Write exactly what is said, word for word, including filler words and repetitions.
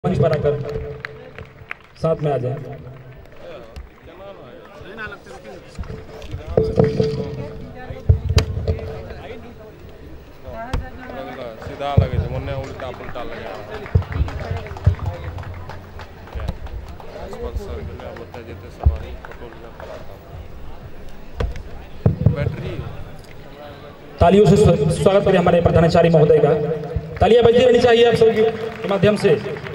मंच पर आकर साथ में आ जाए। सीधा लगे मुन्ने उल्टा पुल्टा लगा स्पॉन्सर के लिए बता देते सवारी फोटो लिया कराता बैटरी। तालियों से स्वागत करें हमारे प्रधानाचार्य महोदय का। तालियां बजती रहनी चाहिए आप सबके माध्यम से।